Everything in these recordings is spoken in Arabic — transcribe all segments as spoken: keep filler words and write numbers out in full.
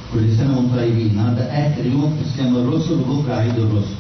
كل سنة وانتم طيبين. النهارده آخر يوم في صيام الرسل وبكرة عيد الرسل.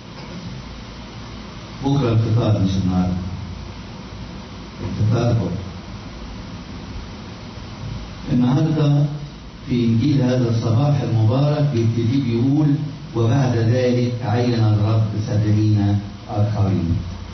بكرة الفطار مش النهارده. الفطار بكرة. النهارده في إنجيل هذا الصباح المبارك بيبتدي بيقول وبعد ذلك عين الرب سبعين آخرين.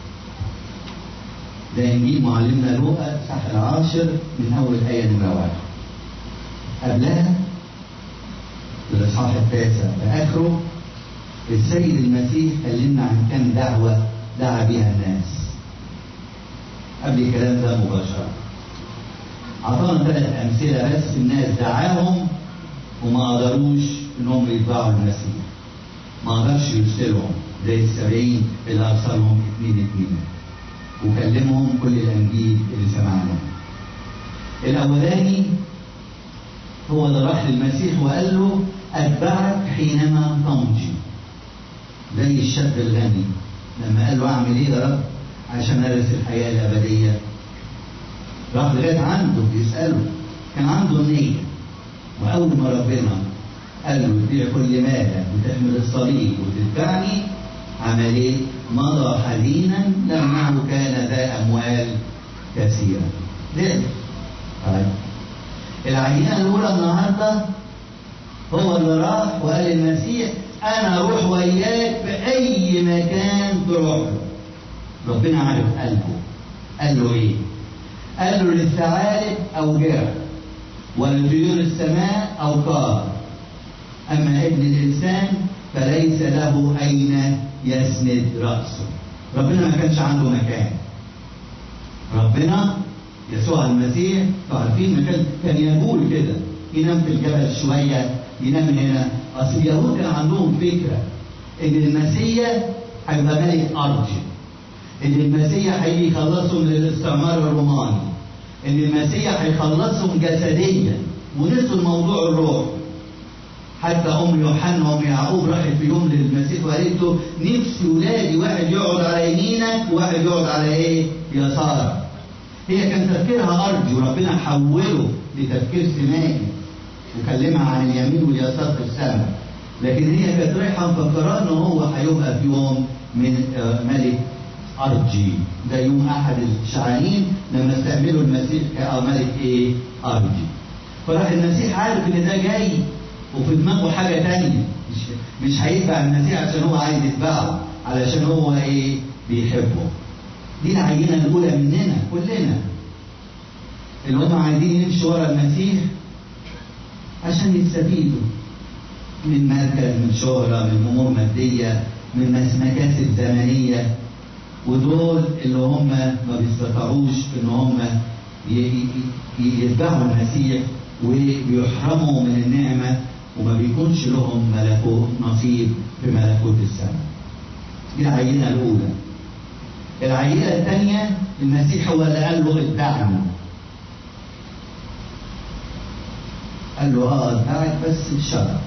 ده إنجيل معلمنا لوقا الإصحاح العاشر من أول آية نمرة واحد. قبلها في الإصحاح التاسع لآخره السيد المسيح كلمنا عن كم دعوة دعا بها الناس. قبل الكلام ده مباشرة أعطانا ثلاث أمثلة بس الناس دعاهم وما قدروش إنهم يتبعوا المسيح. ما قدرش يرسلهم زي السبعين اللي أرسلهم اثنين اثنين وكلمهم كل الأنجيل اللي سمعناه. الأولاني هو اللي راح للمسيح وقال له أتبعك حينما تمضي. زي الشاب الغني لما قال له أعمل إيه يا رب عشان أرث الحياة الأبدية؟ راح لغاية عنده يسأله، كان عنده النية. وأول ما ربنا قال له تبيع كل مالك وتحمل الصليب وتتبعني عمل إيه؟ مضى حزينا لأنه كان ذا أموال كثيرة. ليه؟ طيب العينة الأولى النهارده هو اللي راح وقال للمسيح أنا أروح وياك في أي مكان تروح له. ربنا عارف قلبه. قال له إيه؟ قال له للثعالب أوجاع ولطيور السماء أوقار، أما ابن الإنسان فليس له أين يسند رأسه. ربنا ما كانش عنده مكان. ربنا يسوع المسيح عارفين مكان كان يقول كده ينام في الجبل شوية ينام هنا. أصل اليهود كان عندهم فكرة إن المسيح هيبقى ملك أرضي، إن المسيح هيجي يخلصهم من الاستعمار الروماني، إن المسيح هيخلصهم جسديا ونسوا الموضوع الروح. حتى أم يوحنا وأم يعقوب راحت في يوم للمسيح وقالت له نفسي ولادي واحد يقعد على يمينك وواحد يقعد على إيه؟ يسارك. هي كان تفكيرها أرضي وربنا حوله لتفكير سمائي وكلمها عن اليمين واليسار في السماء. لكن هي كانت رايحة مفكرة إن هو هيبقى في يوم من ملك أرجي. ده يوم أحد الشعانين لما استقبلوا المسيح كملك إيه؟ أرجي. فراح المسيح عارف إن ده جاي وفي دماغه حاجة تانية، مش مش هيتبع المسيح عشان هو عايز يتبعه، علشان هو إيه؟ بيحبه. دي العينة الأولى مننا كلنا اللي هم عايزين يمشوا ورا المسيح عشان يستفيدوا من مركز، من شهرة، من أمور مادية، من مكاسب زمنية. ودول اللي هم ما بيستطيعوش إن هم يتبعوا المسيح وبيحرموا من النعمة وما بيكونش لهم ملكوت نصيب في ملكوت السماء. دي العينة الأولى. العينة الثانية المسيح هو اللي قال له اتبعني. قال له اه اتبعك بس بشرط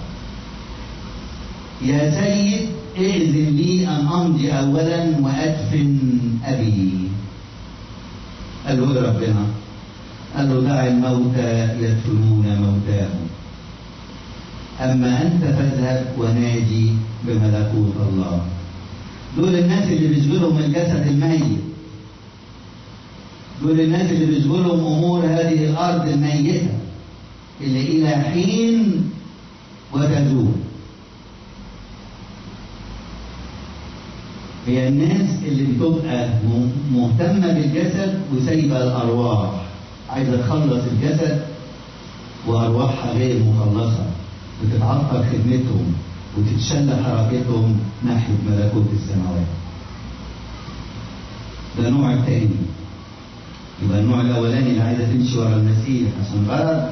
يا سيد ائذن لي ان امضي اولا وادفن ابي. قال له ربنا قال له دع الموتى يدفنون موتاهم اما انت فاذهب وناجي بملكوت الله. دول الناس اللي بيشغلهم الجسد الميت، دول الناس اللي بيشغلهم امور هذه الارض الميته اللي الى حين وتزول. هي الناس اللي بتبقى مهتمه بالجسد وسايبه الارواح، عايزه تخلص الجسد وارواحها غير مخلصه، بتتعطل خدمتهم وتتشل حركتهم ناحيه ملكوت السماوات. ده النوع الثاني. يبقى النوع الاولاني اللي عايزه تمشي ورا المسيح عشان غرض،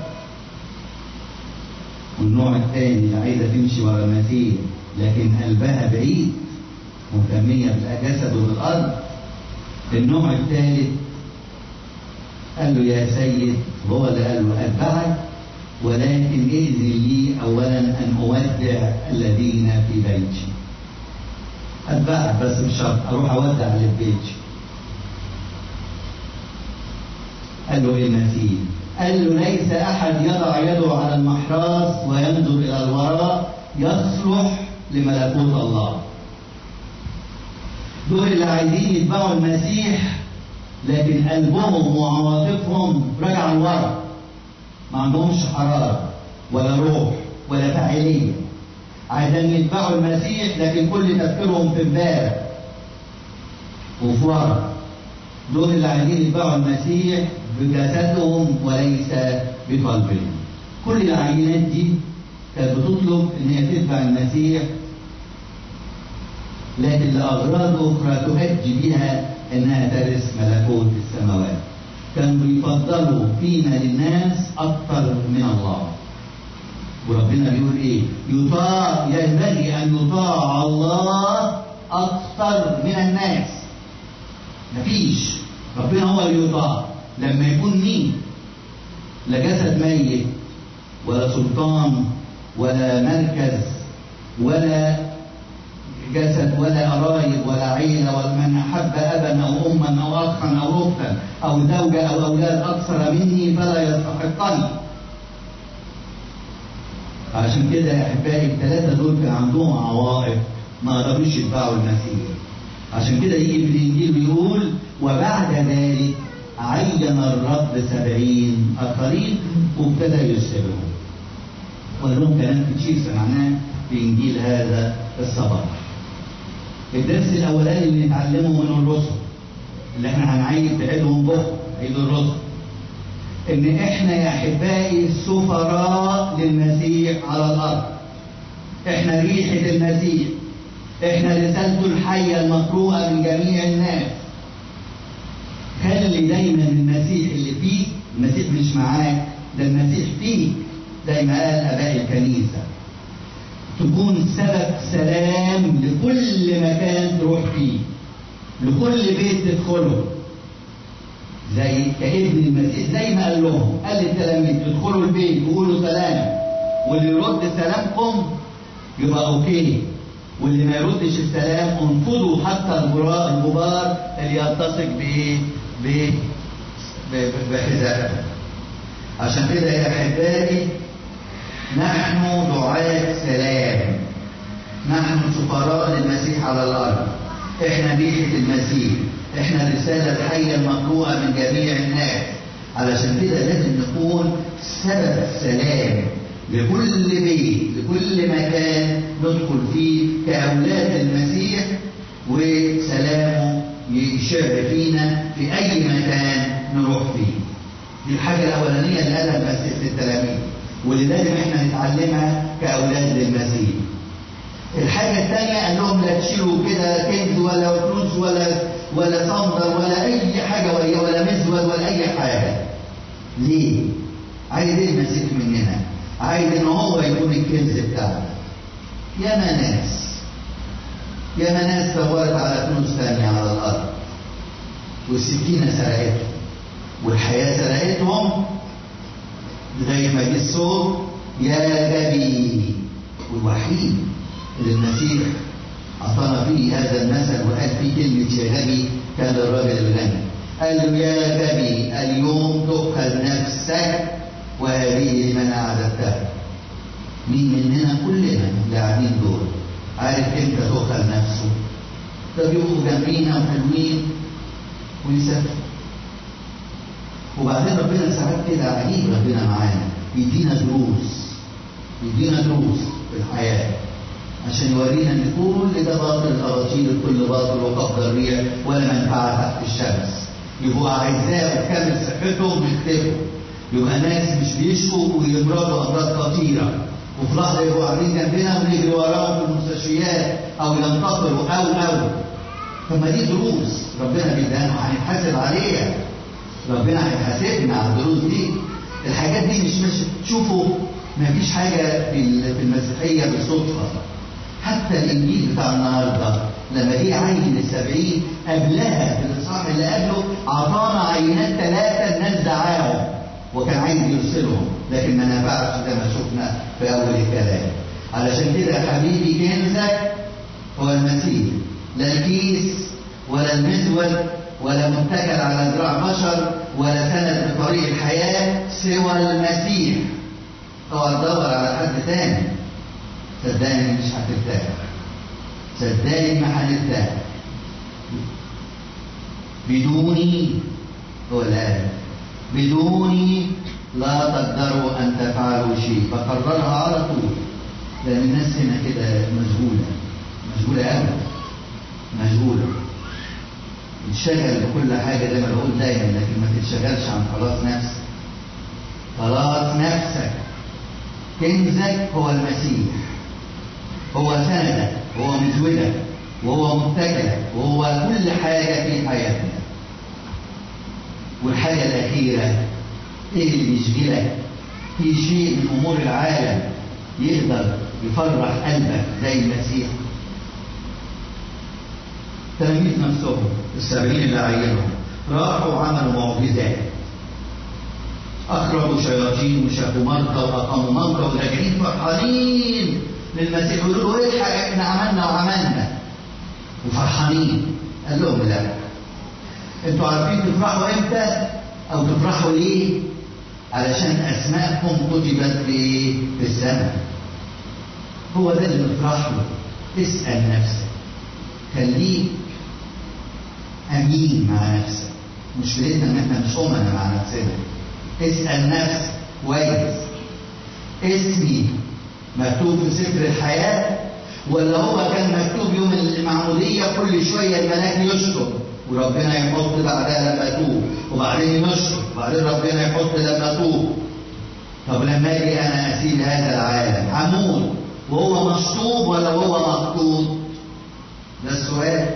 والنوع الثاني اللي عايزه تمشي ورا المسيح لكن قلبها بعيد مهتميه بالجسد وبالارض. النوع الثالث قال له يا سيد، هو اللي قال له اتبعك ولكن ائذن لي اولا ان اودع الذين في بيتي. اتبعك بس بشرط اروح اودع اللي في بيتي. قال له ايه المسيح؟ قال له ليس احد يضع يده على المحراث وينظر الى الوراء يصلح لملكوت الله. دول اللي عايزين يتبعوا المسيح لكن قلبهم وعواطفهم راجعه لورا، ما عندهمش حراره ولا روح ولا فاعليه. عايزين يتبعوا المسيح لكن كل تفكيرهم في امبارح وفي ورا. دول اللي عايزين يتبعوا المسيح بجسدهم وليس بقلبهم. كل العينات دي كانت بتطلب ان هي تتبع المسيح لكن لاغراض اخرى تؤدي بها انها ترث ملكوت السماوات. كانوا بيفضلوا فينا للناس اكثر من الله. وربنا بيقول ايه؟ يطاع، ينبغي ان يطاع الله اكثر من الناس. مفيش، ربنا هو اللي يطاع. لما يكون مين؟ لا جسد ميت ولا سلطان ولا مركز ولا جسد ولا قرايب ولا عيله، ولا من احب ابا او اما او اخا او اختا او زوجه او اولاد اكثر مني فلا يستحقني. عشان كده يا احبائي الثلاثه دول كان عندهم عوائق ما قدروش يتبعوا المسيح. عشان كده يجي في الانجيل ويقول وبعد ذلك عين الرب سبعين اخرين وابتدى يرسلهم. وقال لهم كلام كتير سمعناه في انجيل هذا الصباح. الدرس الاولاني اللي نتعلمه من الرسل اللي احنا هنعيد بعيدهم بكره، عيد الرسل، ان احنا يا احبائي سفراء للمسيح على الارض. احنا ريحه المسيح، احنا رسالته الحيه المقروءه من جميع الناس. خلي دايما المسيح اللي فيك، المسيح مش معاك، ده المسيح فيك زي ما قال اباء الكنيسه، تكون سبب سلام لكل مكان تروح فيه، لكل بيت تدخله، زي كابن المسيح. زي ما قال لهم، قال للتلاميذ ادخلوا البيت وقولوا سلام، واللي يرد سلامكم يبقى اوكي، واللي ما يردش السلام انفضوا حتى الغبار اللي يلتصق بايه؟ بحذائه. عشان كده يا احبائي نحن دعاة سلام، نحن سفراء للمسيح على الارض، احنا ريحه المسيح، احنا الرساله الحيه المقروءه من جميع الناس. علشان كده لازم نكون سبب سلام لكل بيت، لكل مكان ندخل فيه كاولاد المسيح، وسلامه يشع فينا في اي مكان نروح فيه. دي الحاجه الاولانيه اللي قالها المسيح للتلاميذ، واللي لازم احنا نتعلمها كاولاد للمسيح. الحاجه الثانيه قال لهم لا تشيلوا كده كنز ولا فلوس ولا ولا صندل ولا اي حاجه ولا مزود ولا اي حاجه. ليه؟ عايز ايه المسيح مننا؟ عايز ان هو يكون الكنز بتاعنا. ياما ناس ياما ناس دورت على فلوس ثانيه على الارض، والسكينه سرقتهم والحياه سرقتهم، لغايه ما جه الصوت يا غبي. والوحيد اللي المسيح اعطانا فيه هذا المثل وقال فيه كلمه يا غبي كان الراجل الغني. قال له يا غبي اليوم تؤخذ نفسك وهذه لمن اعددتها. مين مننا؟ كلنا اللي قاعدين دول عارف امتى تؤخذ نفسه. ده بيبقوا جنبينا وحلوين ويسافروا، وبعدين ربنا ساعات كده عجيب، ربنا معانا يدينا دروس، يدينا دروس في الحياه عشان يورينا ان كل ده باطل، الاباطيل الكل باطل وقبض الريح ولا منفعه تحت الشمس. يبقوا اعزاء وكامل صحتهم بيختفوا، يبقى ناس مش بيشكوا ويمرضوا امراض خطيره، وفي لحظه يبقوا قاعدين جنبنا ونجري وراهم في المستشفيات او ينتقلوا او او طب ما دي دروس ربنا بيدانا وهنتحاسب عليها. ربنا هيحاسبنا على الدروس دي. الحاجات دي مش مش تشوفوا ما فيش حاجه في المسيحيه بالصدفه. حتى الانجيل بتاع النهارده لما جه عين السبعين قبلها في الاصحاح اللي قبله اعطانا عينات ثلاثه الناس دعاهم وكان عايز يرسلهم، لكن ما نفعش زي ما شفنا في اول الكلام. علشان كده يا حبيبي كنزك هو المسيح، لا الكيس ولا المزود ولا متكل على ذراع بشر ولا سند بطريق الحياة سوى المسيح. اوعى تدور على حد تاني، صدقني مش هترتاح، صدقني ما هنرتاح. بدوني هو الآن بدوني لا تقدروا أن تفعلوا شيء. بكررها على طول لأن الناس هنا كده مشغولة مشغولة أوي مشغولة، تشتغل بكل حاجة زي ما بقول دايما، لكن ما تتشغلش عن خلاص نفسك. خلاص نفسك كنزك هو المسيح، هو سندك وهو مزودك وهو متكلك وهو كل حاجة في حياتنا. والحاجة الأخيرة، إيه اللي بيشغلك؟ في شيء من أمور العالم يقدر يفرح قلبك زي المسيح؟ تلاميذ نفسهم السبعين اللي عينهم راحوا وعملوا معجزات، أخرجوا شياطين وشافوا مرضى وأقاموا موتى وراجعين فرحانين للمسيح يقولوا له الحق احنا عملنا وعملنا وفرحانين. قال لهم لا، انتوا عارفين تفرحوا امتى او تفرحوا ليه؟ علشان اسماءكم كتبت في في السماء. هو ده اللي نفرح له. اسال نفسك، خليك امين مع نفسك. مشكلتنا ان احنا مش امنا مع نفسنا. اسال نفسك كويس، اسمي مكتوب في سفر الحياه ولا هو كان مكتوب يوم المعموديه كل شويه الملاك يشكر وربنا يحط بعدها لما اتوب وبعدين يشكر وبعدين ربنا يحط لما اتوب؟ طب لما اجي انا اسيب هذا العالم هموت وهو مشطوب ولا هو مخطوط؟ ده السؤال.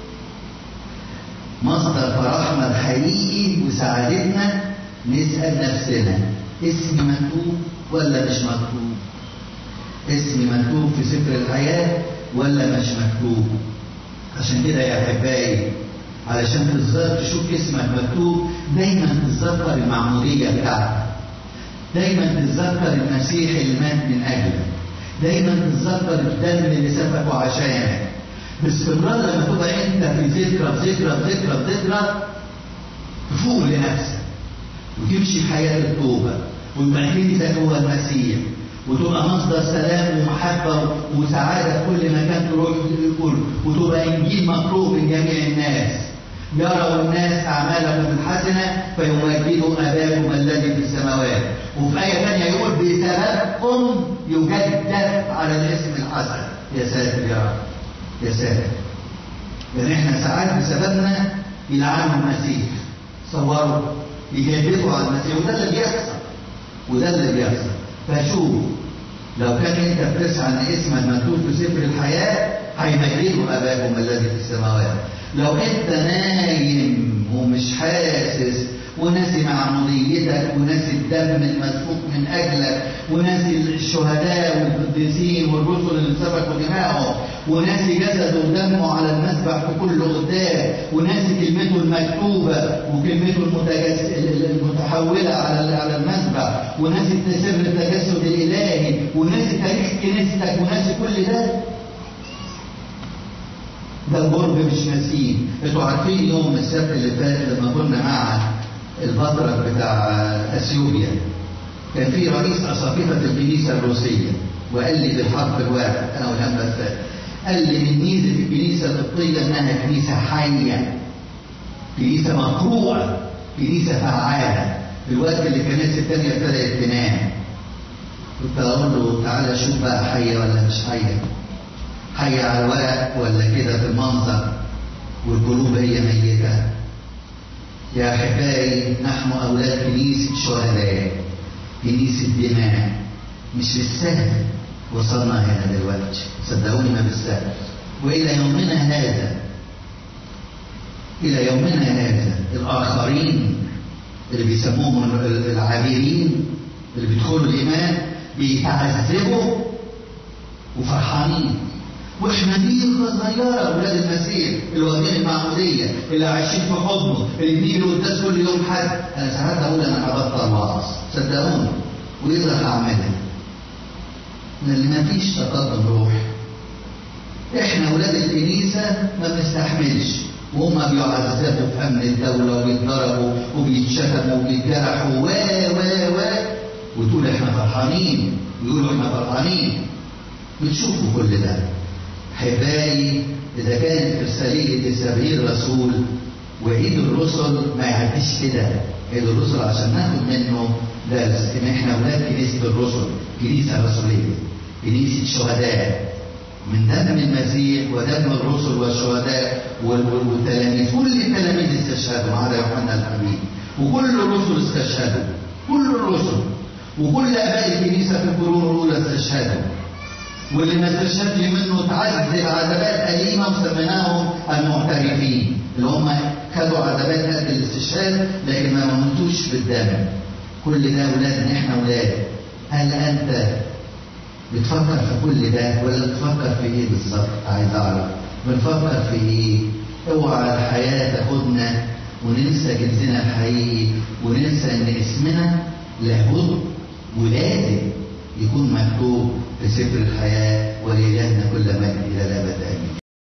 مصدر فرحنا الحقيقي وسعادتنا نسال نفسنا، اسمي مكتوب ولا مش مكتوب؟ اسمي مكتوب في سفر الحياه ولا مش مكتوب؟ عشان كده يا احبائي، علشان تظهر تشوف اسمك مكتوب دايما تتذكر المعموديه بتاعتك، دايما تتذكر المسيح اللي مات من اجلك، دايما تتذكر الدم اللي سفكه عشانك. باستمرار لما تبقى انت في ذكرى في ذكرى في ذكرى في ذكرى تفوق لنفسك وتمشي في حياه التوبه ويبقى كنزك هو المسيح وتبقى مصدر سلام ومحبه وسعاده في كل مكان تروح تقول، وتبقى انجيل مقروء من جميع الناس. يروا الناس اعمالكم الحسنه فيمجدوا اباكم الذي في السماوات. وفي ايه ثانيه يقول بسببكم يجدد على الاسم الحسن. يا ساتر يا رب، يا ساتر. يعني احنا ساعات بسببنا يلعنوا المسيح، صوروا يجددوا على المسيح، وده اللي بيحصل وده اللي بيحصل. فشوف، لو كان انت بتسعى ان اسمك مكتوب في سفر الحياه هيمجدوا اباكم الذي في السماوات. لو انت نايم ومش حاسس وناسي معموديتك وناسي الدم المسفوك من اجلك وناسي الشهداء والقديسين والرسل اللي سفكوا دماءهم وناسي جسده ودمه على المذبح في كل قدام وناسي كلمته المكتوبه وكلمته المتحوله على على المذبح وناسي سر التجسد الالهي وناسي تاريخ كنيستك وناسي كل ده، ده الغرب مش ناسين. انتوا عارفين يوم السبت اللي فات لما كنا مع البطرك بتاع اثيوبيا كان في رئيس اساقفه الكنيسه الروسيه وقال لي بالحرف الواحد انا والهم بس، قال لي من ميزه الكنيسه القبطيه انها كنيسه حيه، كنيسه مقروءه، كنيسه فعاله. في الوقت اللي الكنائس الثانيه ابتدت تنام كنت اقول له تعالى شوف بقى حيه ولا مش حيه، حيه على الورق ولا كده في المنظر والقلوب هي ميته. يا احبائي، نحن اولاد كنيسه شهداء، كنيسه دماء، مش بالسهل وصلنا هنا دلوقتي، صدقوني ما بالسهل. والى يومنا هذا الى يومنا هذا الاخرين اللي بيسموهم العابرين اللي بيدخلوا الايمان بيتعذبوا وفرحانين، واحنا دي صغيره اولاد المسيح اللي واخدين المعموديه اللي عايشين في حضنه اللي بنيجي القداس كل يوم حد. انا ساعات اقول انا هبطل وعظ صدقوني واقدر اعملها لان ما فيش تقدم روح. احنا اولاد الكنيسه ما بنستحملش وهم بيعذبوا في امن الدوله وبيتضربوا وبيتشتموا وبيتجرحوا و و و وتقول احنا فرحانين، ويقولوا احنا فرحانين. بتشوفوا كل ده. احبائي، اذا كانت ارساليه السبعين رسول وعيد الرسل ما يعديش كده، عيد الرسل عشان ناخد منه درس ان احنا اولاد كنيسه الرسل، كنيسه رسوليه، كنيسه شهداء من دم المسيح ودم الرسل والشهداء والتلاميذ. كل التلاميذ استشهدوا ما عدا يوحنا الحبيب، وكل الرسل استشهدوا، كل الرسل وكل اباء الكنيسه في القرون الاولى استشهدوا. واللي ما استشهدش منه تعذب عذابات أليمة وسميناهم المعترفين، اللي هم خدوا عذابات هذا الاستشهاد لكن ما موتوش بالدم. كل ده أولاد، إن إحنا أولاد. هل أنت بتفكر في كل ده ولا بتفكر في إيه بالظبط؟ عايز أعرف بنفكر في إيه؟ اوعى الحياة تاخدنا وننسى جنسنا الحقيقي وننسى إن اسمنا له ولازم يكون مكتوب في سفر الحياة. ولإلهنا كل مجد إلى الأبد آمين.